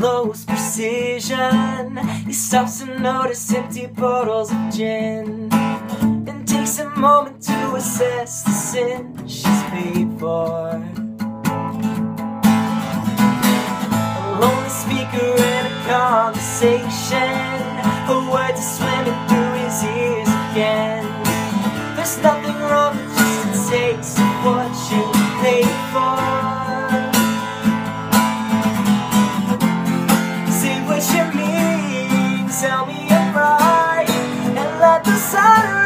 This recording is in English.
close precision. He stops to notice empty bottles of gin, and takes a moment to assess the sin she's paid for. A lonely speaker in a conversation, her words are swimming through his ears again. There's nothing wrong, it just takes what you pay for. Say what you mean, tell me I'm right, and let the sun